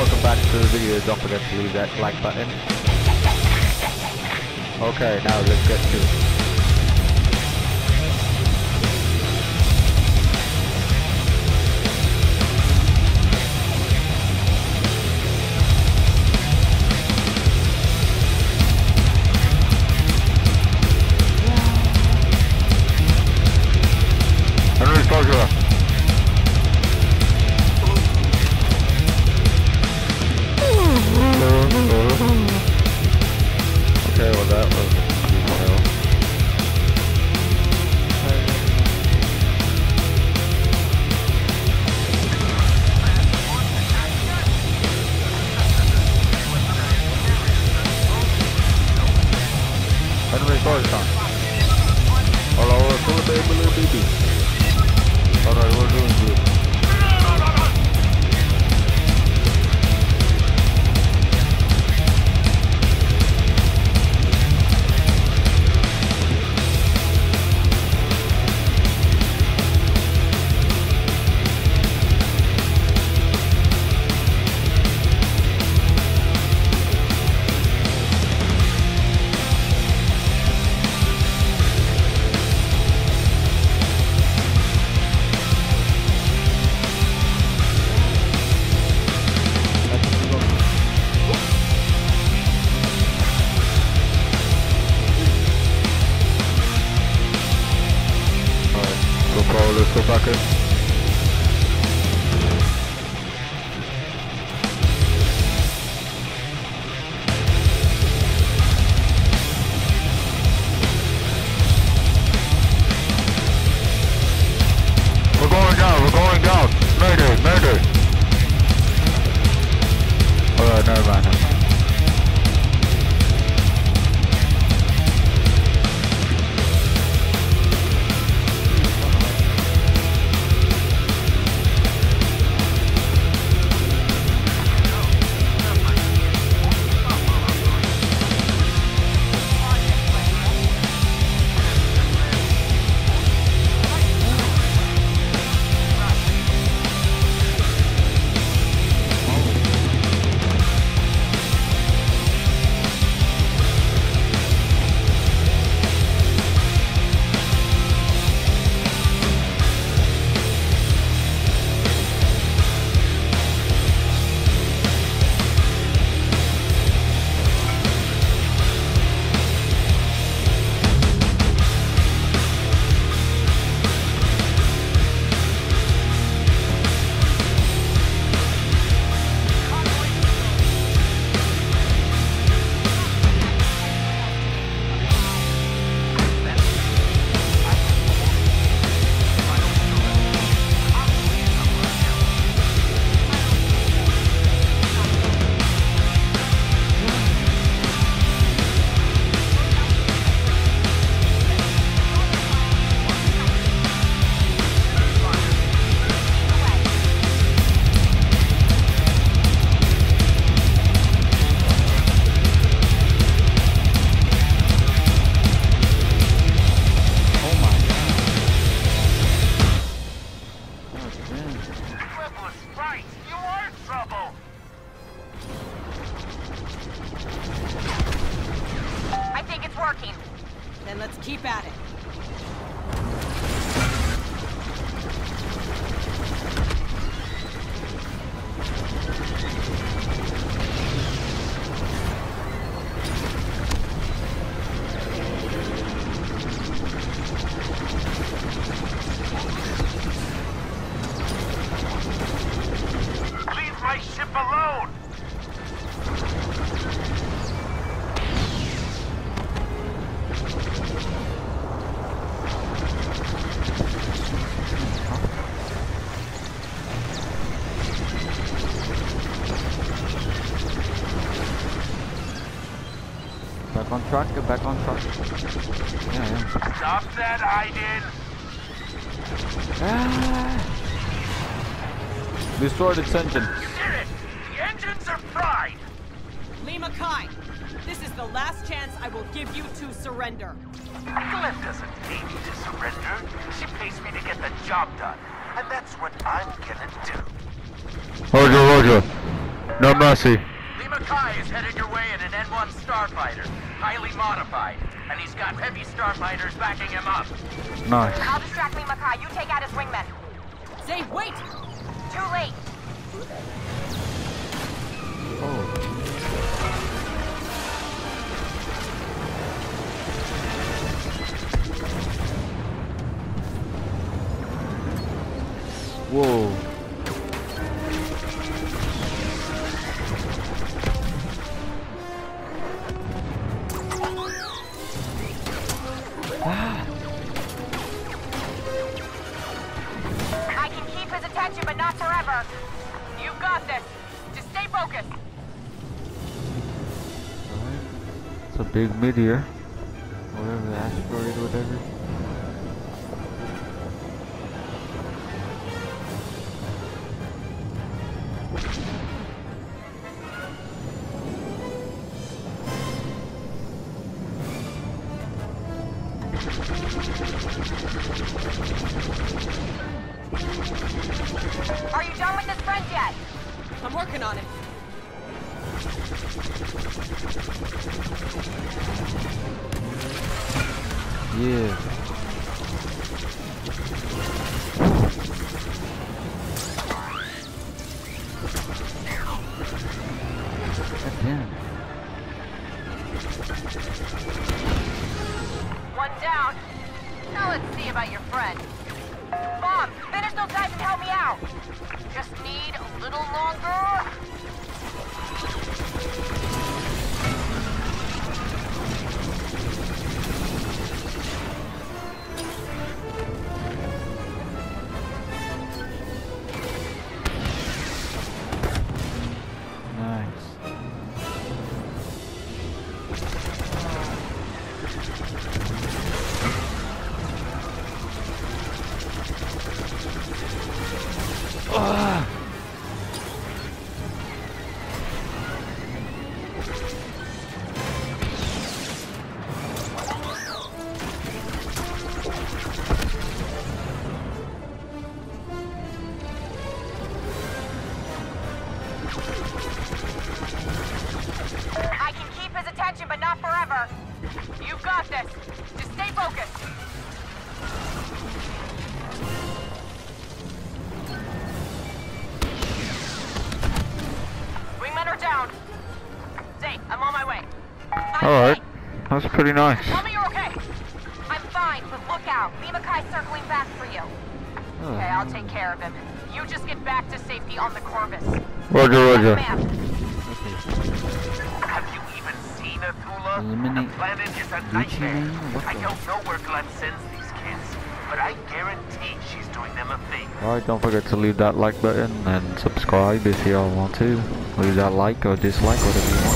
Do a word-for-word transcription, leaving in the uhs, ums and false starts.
welcome back to the video. Don't forget to leave that like button. Okay, now let's get to it. Okay, well that was detail. Henry Coruscant. Hello, hello, baby, little baby. Alright, we're doing good. Let's go back in. We're going down, we're going down. Mayday, mayday. Alright, never mind, never mind. Then let's keep at it. Leave my ship alone! Back on track, get back on track. Yeah, yeah. Stop that, Aiden! Ah. Destroyed its engine. You did it! The engines are fried! Lima Kai, this is the last chance I will give you to surrender. Glenn doesn't pay me to surrender. She pays me to get the job done. And that's what I'm gonna do. Roger, roger. No mercy. Lee Mackay is headed your way in an N one Starfighter, highly modified, and he's got heavy Starfighters backing him up. Nice. I'll distract Lee Mackay. You take out his wingmen. Zay, wait! Too late. Oh. Whoa. I can keep his attention, but not forever. You've got this. Just stay focused. It's a big meteor. Whatever, asteroid, whatever. Are you done with this friend yet? I'm working on it. Yeah. God damn. One down. Now let's see about your friend. Bob, finish those guys and help me out. Just need a little longer. Nice. Ah. I can keep his attention, but not forever. You've got this. Just stay focused. Wingmen are down. Zay, I'm on my way. I'm Alright. okay. That's pretty nice. Tell me you're okay. I'm fine, but look out. Lee Mackay circling back for you. Oh. Okay, I'll take care of him. You just get back to safety on the Corvus. Roger, Yes, roger. ma'am. Have you even seen a Thula? Eliminate The planet is a Gucci nightmare. Mane? What I the- don't know where Glenn sends these kids, but I guarantee she's doing them a favor. Alright, don't forget to leave that like button and subscribe if y'all want to. Leave that like or dislike, whatever you want.